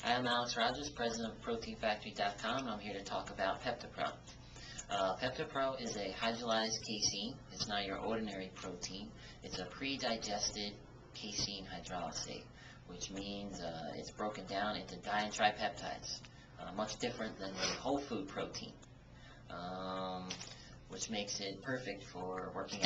Hi, I'm Alex Rogers, president of ProteinFactory.com, and I'm here to talk about Peptopro. Peptopro is a hydrolyzed casein. It's not your ordinary protein. It's a pre-digested casein hydrolysate, which means it's broken down into di and tripeptides, much different than the whole food protein, which makes it perfect for working out.